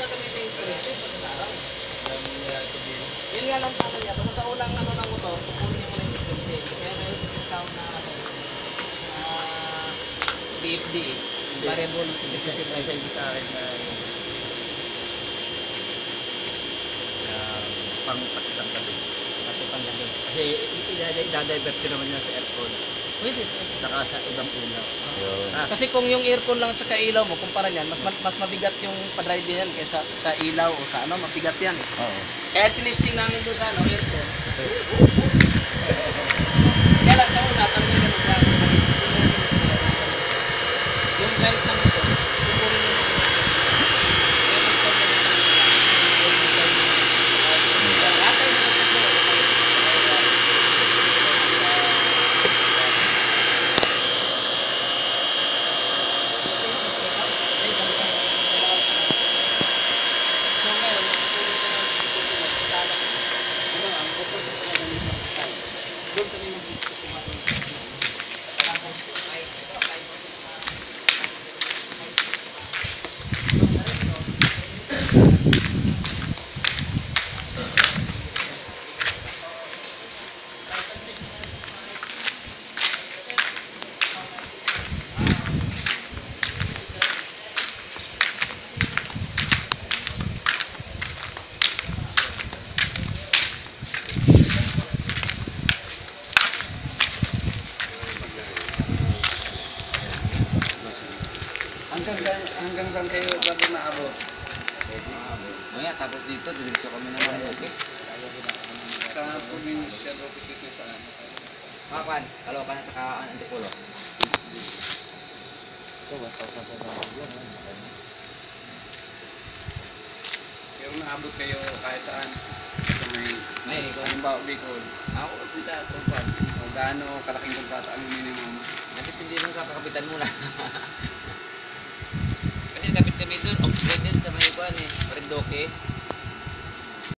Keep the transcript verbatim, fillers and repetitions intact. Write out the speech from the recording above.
gagamitin yung kuryente pag araw. Yun nga lang ano niya, basta sa unang ano ng motor, kukunin niya muna yung frequency. Kaya may tawag na ano, ah, B F D, variable frequency driver. Sa akin na pang patitang gabi. Patutang gabi. Kasi i-divert ko naman yan sa aircon. Pwede. Saka sa ibang ilaw. Yun. Ah, Kasi kung yung aircon lang at saka ilaw mo, kumpara niyan, mas mas mabigat yung pa-drive yan kaysa sa ilaw o sa ano, mabigat yan eh. Oo. Kaya tinisting namin doon sa ano, aircon. Kaya lang sa una, talaga ganun lang. Yung belt ng ito, kukunin yung mga kaya mas kanya na natay mo na tatlo. So ngayon, kukunin ko ng ano nga, ang bukod ko talaga ng mga style. Doon kami mag-ikuha doon. Tapos, ay, ito, ay, hanggang hanggang saan kayo bago naabot? Maya, tapos dito, diretso kami naman ng office. Sa provincial offices niya saan? Makapan, Caloocan at saka Antipolo. Pero naabot kayo kahit saan? Sa may, May, kung halimbawa, Bicol. ako, dito, tungkol. O gaano kalaking kontrata ang minimum? Nagtitindi lang sa kakapitan muna. Kasi kapit kami doon, upgrade din sa may kuhan eh, Marindoque.